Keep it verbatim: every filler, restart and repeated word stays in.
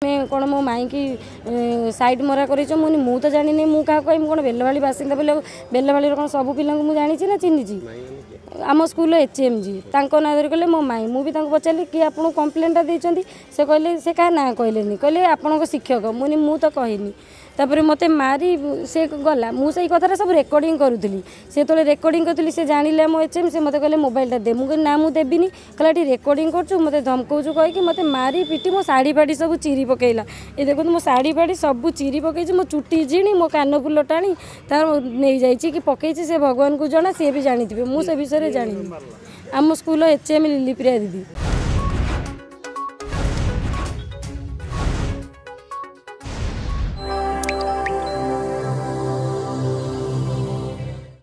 कौन मो माई की साइड मरा कर मु तो जानी मु क्या कह कौन बेलभाड़ी बासिंदा बोले बेलभाड़ी कौन सब पिला जानी ना चिन्ह आम स्कूल एच एम जी ना धर कहले मो माई मुझे पचारि कि आपको कम्प्लेनटा देते से कहले से क्या ना कहले कहले आपण शिक्षक मुझे मु तो कहनी तापर मत मारी से गला मुझे कथा सब रेकर्डिंग करूली से तो रेकर्डिंग करी से जानिले मो एच एम से मत कहले मोबाइलटा दे मुझे ना मुझे देवी कहला टी रेकर्डिंग कर मत धमकाऊ कहीकि मत मारी पिटी मो शाढ़ी फाड़ी सब चिरी पकेला ये देखो मो शाढ़ी फाड़ी सब चिरी पकई मो चुटी झीणी मो कान फुल टाणी तार नहीं जाइए कि पकई से भगवान को जना सी भी जानी मुझे विषय जानी आम स्कूल एच एम लिलिप्रिया दीदी।